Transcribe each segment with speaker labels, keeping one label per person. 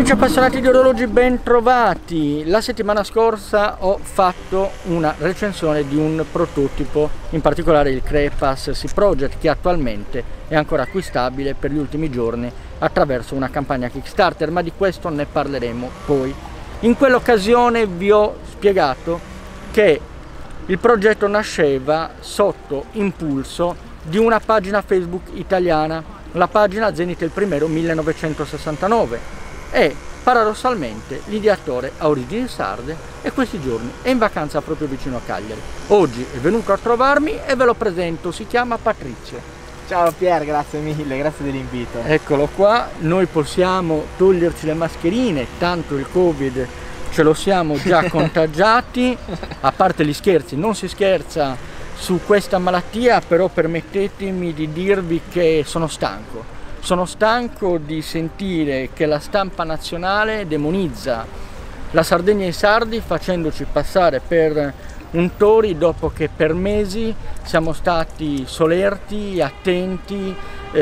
Speaker 1: Amici appassionati di orologi, ben trovati! La settimana scorsa ho fatto una recensione di un prototipo, in particolare il Crepas Sea Project, che attualmente è ancora acquistabile per gli ultimi giorni attraverso una campagna Kickstarter, ma di questo ne parleremo poi. In quell'occasione vi ho spiegato che il progetto nasceva sotto impulso di una pagina Facebook italiana, la pagina Zenith il Primero 1969. E paradossalmente l'ideatore ha origini sarde e questi giorni è in vacanza proprio vicino a Cagliari. Oggi è venuto a trovarmi e ve lo presento, si chiama Patrizio.
Speaker 2: Ciao Pier, grazie mille, grazie dell'invito.
Speaker 1: Eccolo qua, noi possiamo toglierci le mascherine, tanto il Covid ce lo siamo già contagiati, a parte gli scherzi, non si scherza su questa malattia, però permettetemi di dirvi che sono stanco. Sono stanco di sentire che la stampa nazionale demonizza la Sardegna e i sardi facendoci passare per untori dopo che per mesi siamo stati solerti, attenti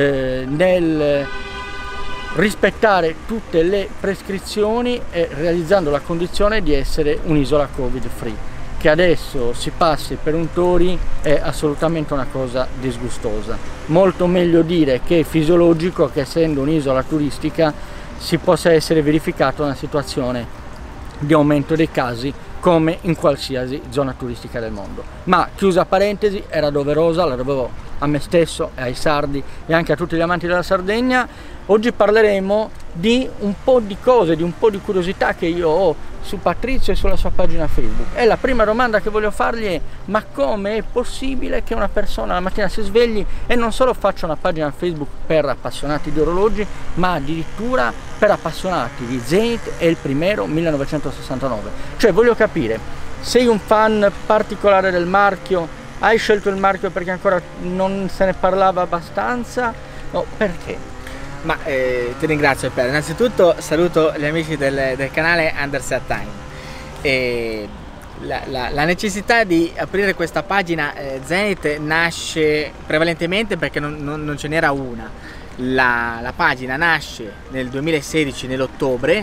Speaker 1: nel rispettare tutte le prescrizioni e realizzando la condizione di essere un'isola Covid free. Che adesso si passi per untori è assolutamente una cosa disgustosa. Molto meglio dire che è fisiologico che, essendo un'isola turistica, si possa essere verificata una situazione di aumento dei casi come in qualsiasi zona turistica del mondo. Ma chiusa parentesi, era doverosa, la dovevo a me stesso e ai sardi e anche a tutti gli amanti della Sardegna. Oggi parleremo di un po' di cose, di un po' di curiosità che io ho su Patrizio e sulla sua pagina Facebook. E la prima domanda che voglio fargli è: ma come è possibile che una persona la mattina si svegli e non solo faccia una pagina Facebook per appassionati di orologi, ma addirittura per appassionati di Zenith e il Primero 1969? Cioè, voglio capire, sei un fan particolare del marchio? Hai scelto il marchio perché ancora non se ne parlava abbastanza? No, perché?
Speaker 2: Ma ti ringrazio Pier. Innanzitutto saluto gli amici del canale Underset Time. La necessità di aprire questa pagina Zenith nasce prevalentemente perché non ce n'era una. La pagina nasce nel 2016, nell'ottobre,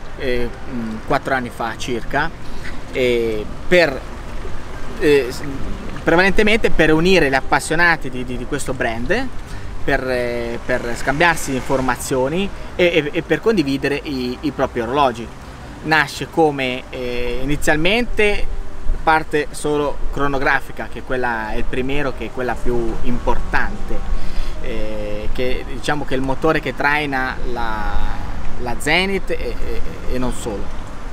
Speaker 2: 4 anni fa circa, prevalentemente per unire gli appassionati di questo brand, per scambiarsi informazioni e per condividere i propri orologi. Nasce come inizialmente parte solo cronografica, che quella è il Primero, che è quella più importante, che diciamo che è il motore che traina la Zenith e non solo.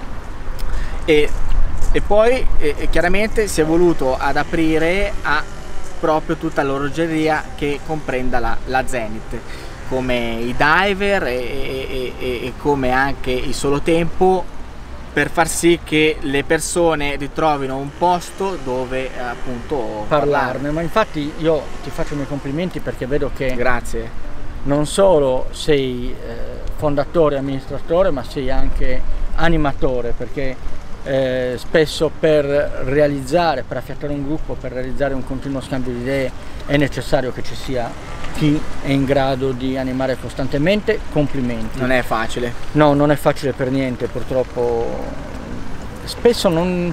Speaker 2: E poi chiaramente si è voluto ad aprire a proprio tutta l'orologeria che comprenda la Zenith, come i diver e come anche i solo tempo, per far sì che le persone ritrovino un posto dove appunto parlarne.
Speaker 1: Ma infatti io ti faccio i miei complimenti, perché vedo che
Speaker 2: grazie,
Speaker 1: non solo sei fondatore e amministratore, ma sei anche animatore, perché spesso per affiattare un gruppo, per realizzare un continuo scambio di idee, è necessario che ci sia chi è in grado di animare costantemente. Complimenti.
Speaker 2: Non è facile.
Speaker 1: No, non è facile per niente, purtroppo. Spesso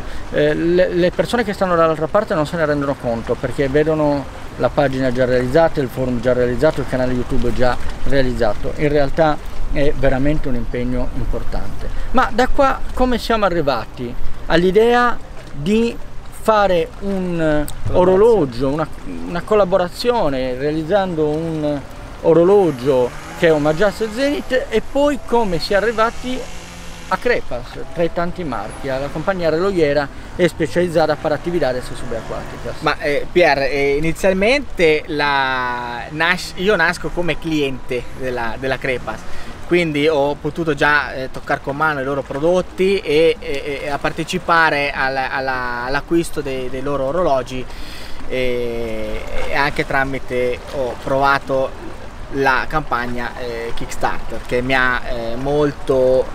Speaker 1: le persone che stanno dall'altra parte non se ne rendono conto, perché vedono la pagina già realizzata, il forum già realizzato, il canale YouTube già realizzato. In realtà è veramente un impegno importante. Ma da qua come siamo arrivati all'idea di fare un orologio, una collaborazione, realizzando un orologio che omaggiasse Zenith, e poi come si è arrivati a Crepas, tra i tanti marchi, alla compagnia reloiera e specializzata per attività subaquáticas?
Speaker 2: Ma Pier, inizialmente io nasco come cliente della Crepas, quindi ho potuto già toccare con mano i loro prodotti e a partecipare all'acquisto dei loro orologi, e anche ho provato la campagna Kickstarter, che mi ha molto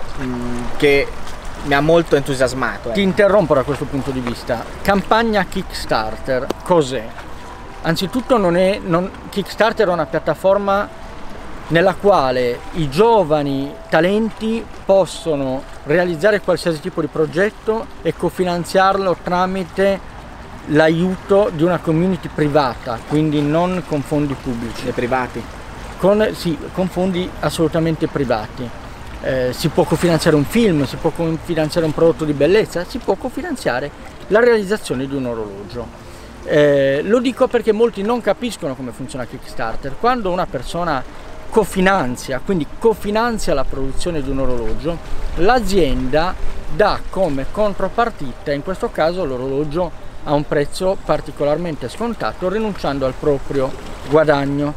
Speaker 2: entusiasmato.
Speaker 1: Ti interrompo da questo punto di vista. Campagna Kickstarter cos'è? Anzitutto Kickstarter è una piattaforma nella quale i giovani talenti possono realizzare qualsiasi tipo di progetto e cofinanziarlo tramite l'aiuto di una community privata, quindi non con fondi pubblici.
Speaker 2: E privati?
Speaker 1: Sì, con fondi assolutamente privati. Si può cofinanziare un film, si può cofinanziare un prodotto di bellezza, si può cofinanziare la realizzazione di un orologio. Lo dico perché molti non capiscono come funziona Kickstarter. Quando una persona cofinanzia, quindi cofinanzia la produzione di un orologio, l'azienda dà come contropartita, in questo caso, l'orologio a un prezzo particolarmente scontato, rinunciando al proprio guadagno.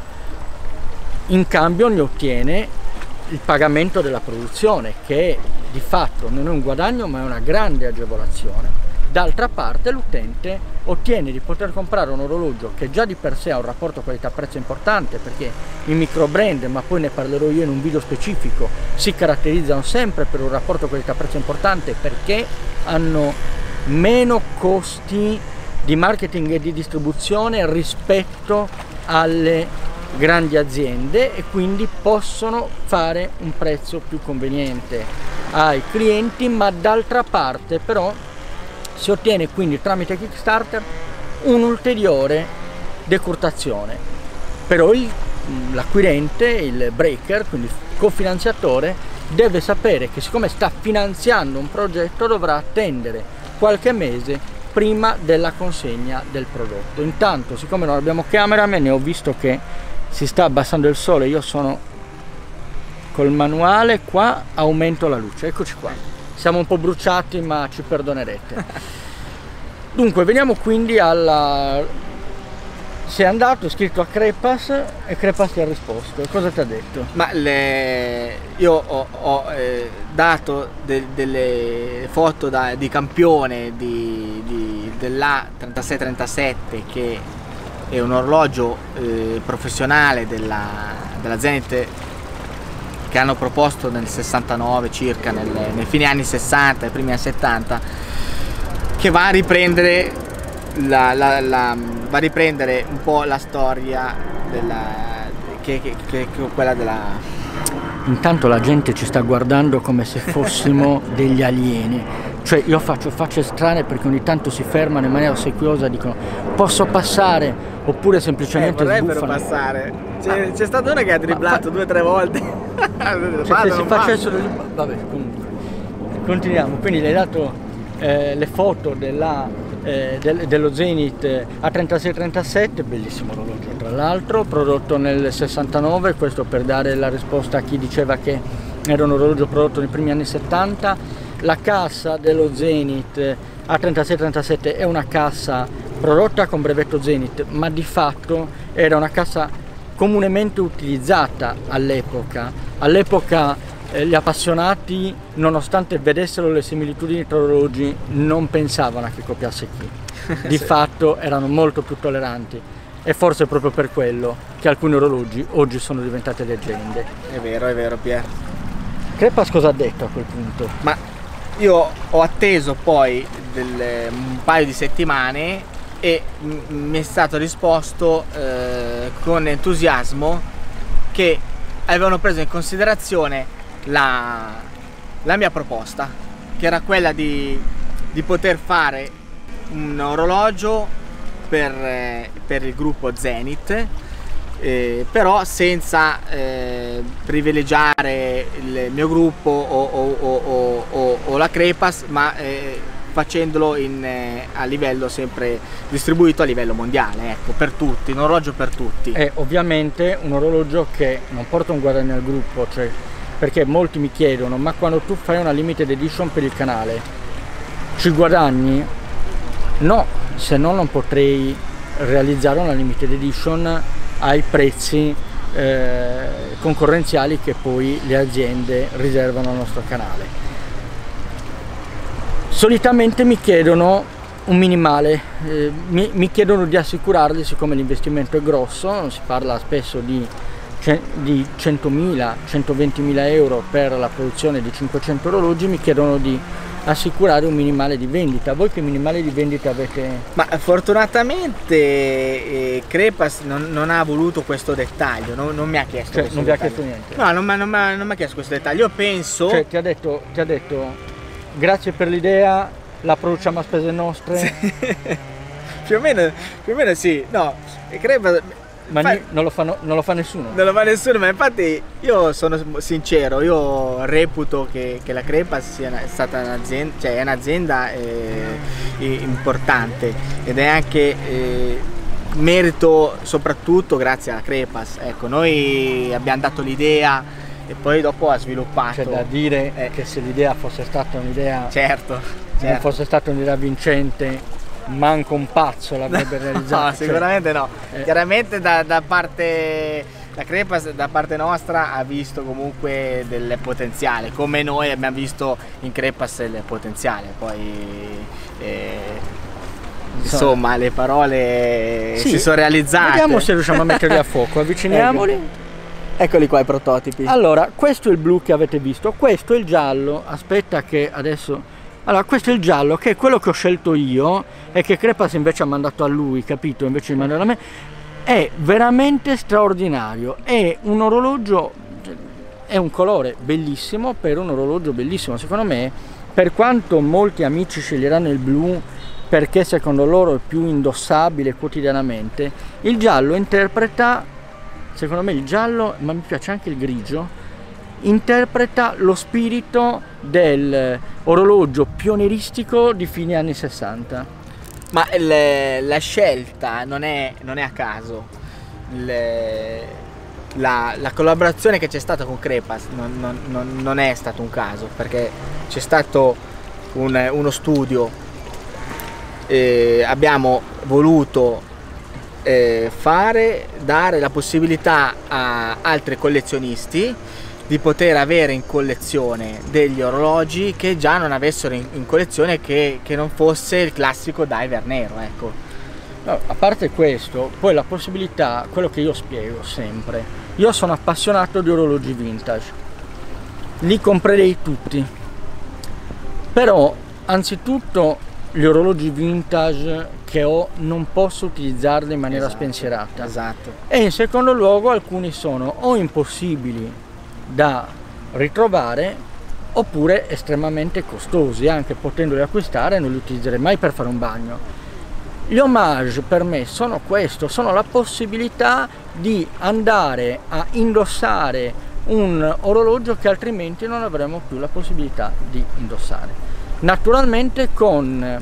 Speaker 1: In cambio ne ottiene il pagamento della produzione, che di fatto non è un guadagno ma è una grande agevolazione. D'altra parte l'utente ottiene di poter comprare un orologio che già di per sé ha un rapporto qualità-prezzo importante, perché i micro brand, ma poi ne parlerò io in un video specifico, si caratterizzano sempre per un rapporto qualità-prezzo importante, perché hanno meno costi di marketing e di distribuzione rispetto alle grandi aziende, e quindi possono fare un prezzo più conveniente ai clienti, ma d'altra parte però si ottiene quindi tramite Kickstarter un'ulteriore decurtazione. Però l'acquirente, il breaker, quindi il cofinanziatore, deve sapere che siccome sta finanziando un progetto dovrà attendere qualche mese prima della consegna del prodotto. Intanto, siccome non abbiamo cameraman, ho visto che si sta abbassando il sole, io sono col manuale qua, aumento la luce, eccoci qua. Siamo un po' bruciati, ma ci perdonerete. Dunque, veniamo quindi alla... Sei andato, è scritto a Crepas e Crepas ti ha risposto. Cosa ti ha detto?
Speaker 2: Ma io ho dato delle foto di campione dell'A 3637, che è un orologio professionale della Zenith, che hanno proposto nel 69 circa, nei fine anni 60 e primi anni 70, che va a riprendere un po' la storia che quella della...
Speaker 1: Intanto la gente ci sta guardando come se fossimo degli alieni, cioè io faccio facce strane perché ogni tanto si fermano in maniera ossequiosa, dicono posso passare, oppure semplicemente
Speaker 2: vorrebbero
Speaker 1: sbuffano.
Speaker 2: passare. C'è stata una che ha dribblato 2 o 3 volte.
Speaker 1: Cioè, se si facessero... Vabbè, comunque continuiamo. Quindi le hai dato le foto dello Zenith A3637, bellissimo orologio tra l'altro, prodotto nel 69, questo per dare la risposta a chi diceva che era un orologio prodotto nei primi anni 70. La cassa dello Zenith A3637 è una cassa prodotta con brevetto Zenith, ma di fatto era una cassa comunemente utilizzata all'epoca. Gli appassionati, nonostante vedessero le similitudini tra orologi, non pensavano a che copiasse chi. Di fatto erano molto più tolleranti, e forse è proprio per quello che alcuni orologi oggi sono diventati leggende.
Speaker 2: È vero Pier.
Speaker 1: Crepas cosa ha detto a quel punto?
Speaker 2: Ma io ho atteso poi un paio di settimane e mi è stato risposto con entusiasmo che avevano preso in considerazione la mia proposta, che era quella di poter fare un orologio per il gruppo Zenith, però senza privilegiare il mio gruppo o la Crepas, ma facendolo a livello sempre distribuito a livello mondiale, ecco, per tutti, un orologio per tutti.
Speaker 1: È ovviamente un orologio che non porta un guadagno al gruppo, cioè, perché molti mi chiedono, ma quando tu fai una limited edition per il canale ci guadagni? No, se no non potrei realizzare una limited edition ai prezzi concorrenziali che poi le aziende riservano al nostro canale. Solitamente mi chiedono un minimale, mi chiedono di assicurarli, siccome l'investimento è grosso, si parla spesso di 100.000, 120.000 euro per la produzione di 500 orologi, mi chiedono di assicurare un minimale di vendita. Voi che minimale di vendita avete?
Speaker 2: Ma fortunatamente Crepas non ha voluto questo dettaglio, non mi ha chiesto questo
Speaker 1: non vi ha
Speaker 2: dettaglio.
Speaker 1: chiesto niente?
Speaker 2: No, non mi ha chiesto questo dettaglio. Io penso...
Speaker 1: Cioè ti ha detto grazie per l'idea, la produciamo a spese nostre?
Speaker 2: Sì. più o meno sì. No, Crepas...
Speaker 1: Ma non lo fa nessuno?
Speaker 2: Non lo fa nessuno, ma infatti io sono sincero, io reputo che la Crepas sia stata un'azienda, cioè è un'azienda importante, ed è anche merito soprattutto grazie alla Crepas. Ecco, noi abbiamo dato l'idea e poi dopo ha sviluppato.
Speaker 1: C'è da dire che se l'idea fosse stata un'idea,
Speaker 2: certo.
Speaker 1: non fosse stata un'idea vincente, manco un pazzo l'avrebbe realizzato.
Speaker 2: No, sicuramente no. Chiaramente da parte la Crepas, da parte nostra, ha visto comunque del potenziale, come noi abbiamo visto in Crepas il potenziale. Poi insomma le parole si sono realizzate.
Speaker 1: Vediamo se riusciamo a metterli a fuoco. Avviciniamoli.
Speaker 2: Eccoli qua i prototipi.
Speaker 1: Allora, questo è il blu che avete visto, questo è il giallo. Aspetta che adesso... Allora, questo è il giallo, che è quello che ho scelto io e che Crepas invece ha mandato a lui, capito? Invece di mandare a me. È veramente straordinario, è un orologio, è un colore bellissimo per un orologio bellissimo. Secondo me, per quanto molti amici sceglieranno il blu perché secondo loro è più indossabile quotidianamente, il giallo interpreta, secondo me il giallo, ma mi piace anche il grigio, interpreta lo spirito del orologio pionieristico di fine anni 60.
Speaker 2: Ma la scelta non è a caso. La collaborazione che c'è stata con Crepas non è stato un caso, perché c'è stato uno studio, abbiamo voluto dare la possibilità a altri collezionisti di poter avere in collezione degli orologi che già non avessero in collezione, che non fosse il classico diver nero, ecco.
Speaker 1: No, a parte questo, poi la possibilità, quello che io spiego sempre, io sono appassionato di orologi vintage, li comprerei tutti, però anzitutto gli orologi vintage che ho non posso utilizzarli in maniera spensierata.
Speaker 2: Esatto.
Speaker 1: E in secondo luogo alcuni sono o impossibili da ritrovare oppure estremamente costosi, anche potendoli acquistare non li utilizzerei mai per fare un bagno. Gli homage per me sono questo, sono la possibilità di andare a indossare un orologio che altrimenti non avremo più la possibilità di indossare. Naturalmente con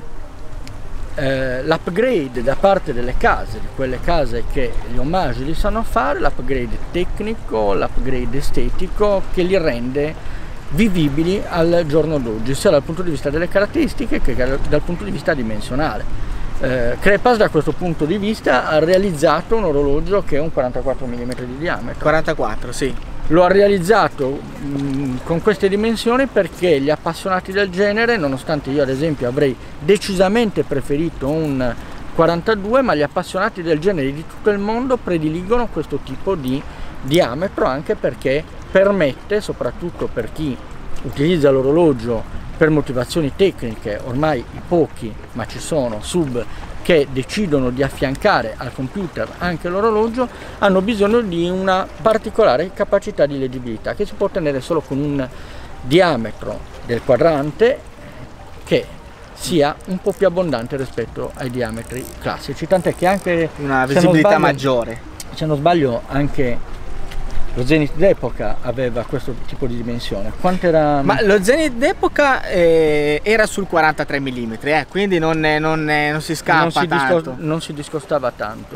Speaker 1: l'upgrade da parte delle case, di quelle case che gli omaggi li sanno fare, l'upgrade tecnico, l'upgrade estetico che li rende vivibili al giorno d'oggi, sia dal punto di vista delle caratteristiche che dal punto di vista dimensionale. Crepas da questo punto di vista ha realizzato un orologio che è un 44 mm di diametro.
Speaker 2: 44, sì.
Speaker 1: Lo ha realizzato con queste dimensioni perché gli appassionati del genere, nonostante io ad esempio avrei decisamente preferito un 42, ma gli appassionati del genere di tutto il mondo prediligono questo tipo di diametro, anche perché permette, soprattutto per chi utilizza l'orologio per motivazioni tecniche, ormai i pochi, ma ci sono, sub che decidono di affiancare al computer anche l'orologio, hanno bisogno di una particolare capacità di leggibilità che si può ottenere solo con un diametro del quadrante che sia un po' più abbondante rispetto ai diametri classici, tant'è che anche
Speaker 2: una visibilità maggiore.
Speaker 1: Se non sbaglio anche lo Zenith d'epoca aveva questo tipo di dimensione. Quanto era?
Speaker 2: Ma lo Zenith d'epoca era sul 43 mm, quindi non si scappa tanto.
Speaker 1: Non si discostava tanto.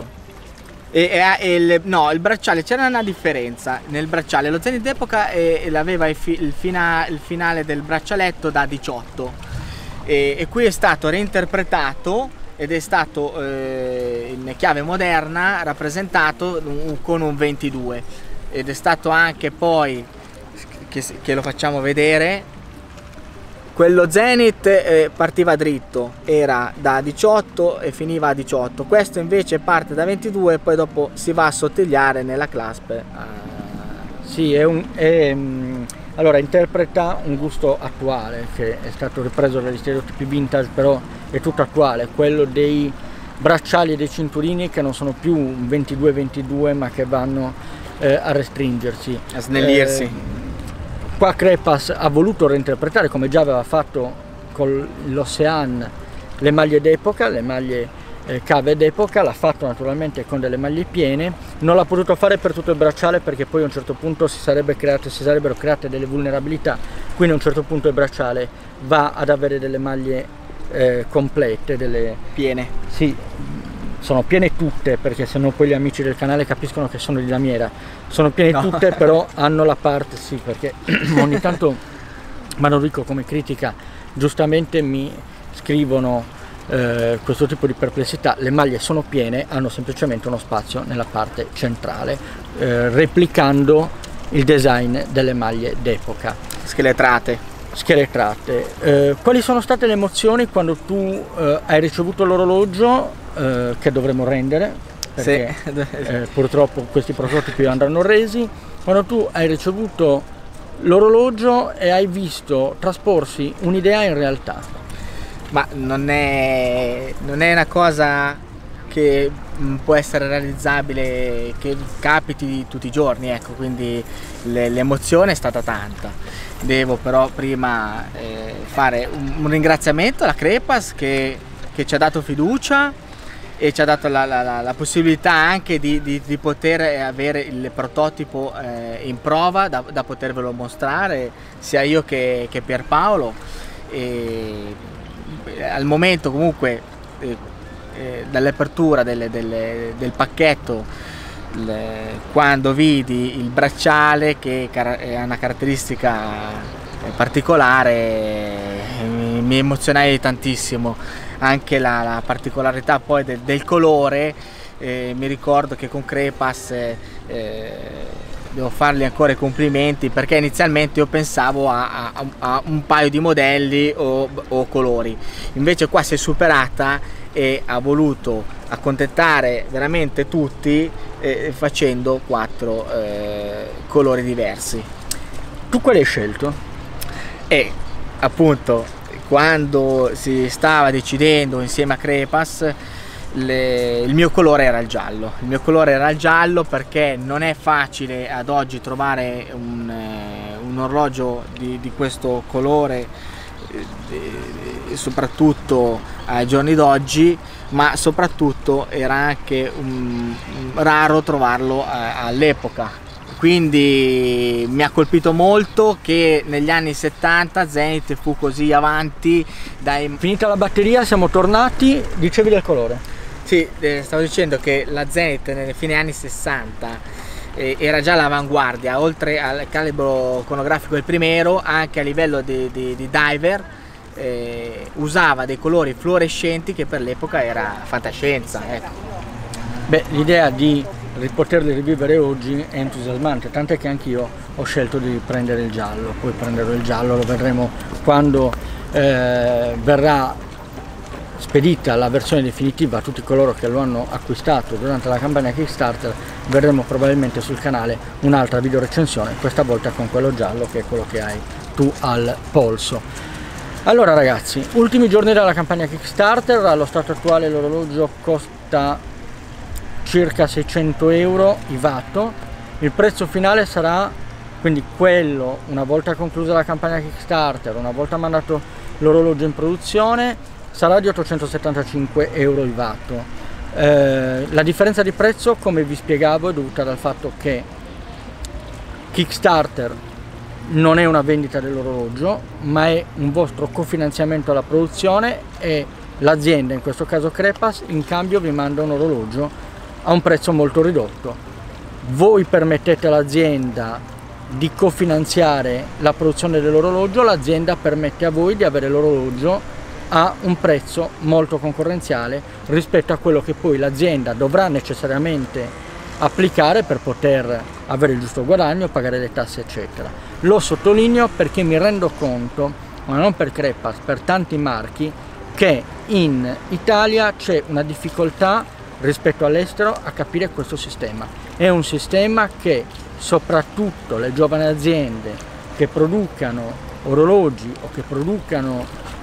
Speaker 2: No, il bracciale, c'era una differenza nel bracciale. Lo Zenith d'epoca aveva il finale del braccialetto da 18 e qui è stato reinterpretato ed è stato in chiave moderna rappresentato con un 22. Ed è stato anche poi, che lo facciamo vedere, quello Zenith partiva dritto, era da 18 e finiva a 18, questo invece parte da 22 e poi dopo si va a sottigliare nella clasp.
Speaker 1: Sì, Allora, interpreta un gusto attuale che è stato ripreso dagli stereotipi vintage, però è tutto attuale, quello dei bracciali e dei cinturini che non sono più un 22-22 ma che vanno a restringersi,
Speaker 2: a snellirsi.
Speaker 1: Qua Crepas ha voluto reinterpretare, come già aveva fatto con l'Océan, le maglie d'epoca, le maglie cave d'epoca, l'ha fatto naturalmente con delle maglie piene, non l'ha potuto fare per tutto il bracciale perché poi a un certo punto si sarebbero create delle vulnerabilità, quindi a un certo punto il bracciale va ad avere delle maglie complete, delle
Speaker 2: piene.
Speaker 1: Sì, sono piene tutte, perché sennò poi gli amici del canale capiscono che sono di lamiera. Sono piene tutte, però hanno la parte, sì, perché ogni tanto Manorico come critica giustamente mi scrivono questo tipo di perplessità. Le maglie sono piene, hanno semplicemente uno spazio nella parte centrale, replicando il design delle maglie d'epoca.
Speaker 2: Scheletrate.
Speaker 1: Quali sono state le emozioni quando tu hai ricevuto l'orologio che dovremo rendere, perché purtroppo questi prototipi andranno resi, quando tu hai ricevuto l'orologio e hai visto trasporsi un'idea in realtà?
Speaker 2: Ma non è una cosa che può essere realizzabile, che capiti tutti i giorni, ecco, quindi l'emozione è stata tanta. Devo però prima fare un ringraziamento alla Crepas che ci ha dato fiducia e ci ha dato la possibilità anche di poter avere il prototipo in prova da potervelo mostrare sia io che Pierpaolo. Al momento comunque dall'apertura del pacchetto, quando vidi il bracciale che ha una caratteristica particolare, mi emozionai tantissimo. Anche la particolarità poi del colore, mi ricordo che con Crepas devo fargli ancora i complimenti, perché inizialmente io pensavo a un paio di modelli o colori, invece qua si è superata e ha voluto accontentare veramente tutti facendo 4 colori diversi.
Speaker 1: Tu quale hai scelto?
Speaker 2: E appunto quando si stava decidendo insieme a Crepas, il mio colore era il giallo. Il mio colore era il giallo perché non è facile ad oggi trovare un orologio di questo colore, soprattutto ai giorni d'oggi, ma soprattutto era anche raro trovarlo all'epoca. Quindi mi ha colpito molto che negli anni 70 Zenith fu così avanti.
Speaker 1: Finita la batteria siamo tornati, dicevi del colore.
Speaker 2: Sì, stavo dicendo che la Zenith nelle fine anni 60 era già all'avanguardia, oltre al calibro iconografico del Primero, anche a livello di diver, usava dei colori fluorescenti che per l'epoca era fantascienza. Ecco.
Speaker 1: Beh, l'idea di poterli rivivere oggi è entusiasmante, tant'è che anch'io ho scelto di prendere il giallo. Poi prenderò il giallo, lo vedremo quando verrà spedita la versione definitiva a tutti coloro che lo hanno acquistato durante la campagna Kickstarter. Vedremo probabilmente sul canale un'altra video recensione, questa volta con quello giallo, che è quello che hai tu al polso. Allora ragazzi, ultimi giorni della campagna Kickstarter. Allo stato attuale l'orologio costa circa 600 euro IVATO. Il prezzo finale sarà, quindi quello una volta conclusa la campagna Kickstarter, una volta mandato l'orologio in produzione, sarà di 875 euro IVATO. La differenza di prezzo, come vi spiegavo, è dovuta dal fatto che Kickstarter non è una vendita dell'orologio, ma è un vostro cofinanziamento alla produzione, e l'azienda, in questo caso Crepas, in cambio vi manda un orologio a un prezzo molto ridotto. Voi permettete all'azienda di cofinanziare la produzione dell'orologio, l'azienda permette a voi di avere l'orologio a un prezzo molto concorrenziale rispetto a quello che poi l'azienda dovrà necessariamente applicare per poter avere il giusto guadagno, pagare le tasse eccetera. Lo sottolineo perché mi rendo conto, ma non per Crepas, per tanti marchi, che in Italia c'è una difficoltà rispetto all'estero a capire questo sistema. È un sistema che soprattutto le giovani aziende che producano orologi o che producano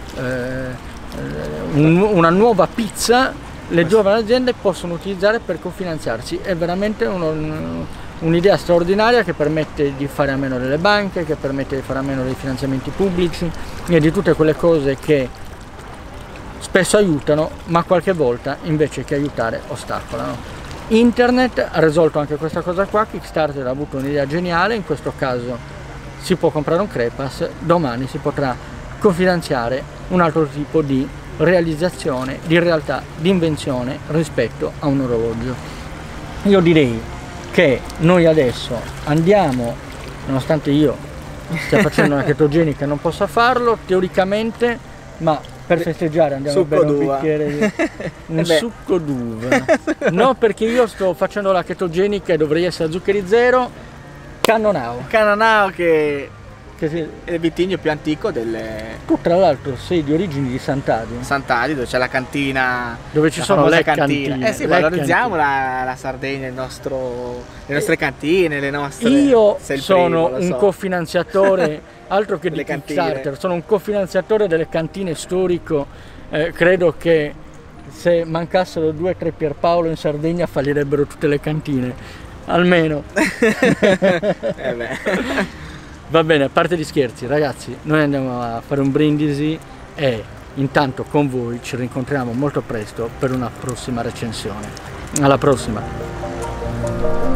Speaker 1: una nuova pizza, le giovani aziende possono utilizzare per cofinanziarsi. È veramente un'idea straordinaria che permette di fare a meno delle banche, che permette di fare a meno dei finanziamenti pubblici e di tutte quelle cose che spesso aiutano, ma qualche volta invece che aiutare ostacolano. Internet ha risolto anche questa cosa qua. Kickstarter ha avuto un'idea geniale, in questo caso si può comprare un Crepas, domani si potrà cofinanziare un altro tipo di realizzazione, di realtà, di invenzione rispetto a un orologio. Io direi che noi adesso andiamo, nonostante io stia facendo una chetogenica e non possa farlo teoricamente, ma per festeggiare andiamo a bere un bicchiere di un succo d'uva. No, perché io sto facendo la chetogenica e dovrei essere a zuccheri zero. Cannonau
Speaker 2: che è il vitigno più antico delle...
Speaker 1: Tu tra l'altro sei di origini di Sant'Adi,
Speaker 2: dove c'è la cantina,
Speaker 1: dove ci sono le cantine.
Speaker 2: Sì, valorizziamo la Sardegna, le nostre cantine, le nostre...
Speaker 1: Io sono un cofinanziatore, altro che di Kickstarter, sono un cofinanziatore delle cantine storico. Credo che se mancassero 2 o 3 Pierpaolo in Sardegna fallirebbero tutte le cantine, almeno. Va bene, a parte gli scherzi, ragazzi, noi andiamo a fare un brindisi e intanto con voi ci rincontriamo molto presto per una prossima recensione. Alla prossima!